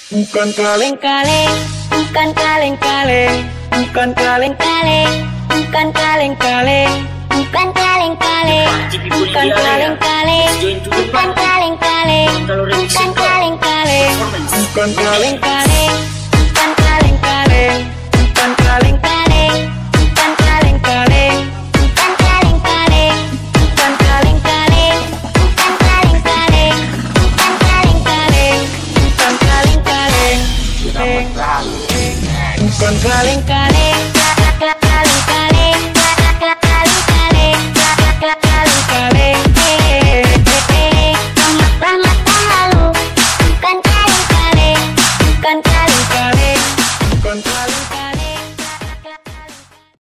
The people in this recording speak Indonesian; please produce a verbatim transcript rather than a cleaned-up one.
Bukan kaleng-kaleng, bukan kaleng-kaleng, bukan kaleng-kaleng, bukan kaleng-kaleng, bukan kaleng-kaleng, bukan kaleng-kaleng, bukan kaleng-kaleng, bukan kaleng-kaleng, bukan kaleng-kaleng.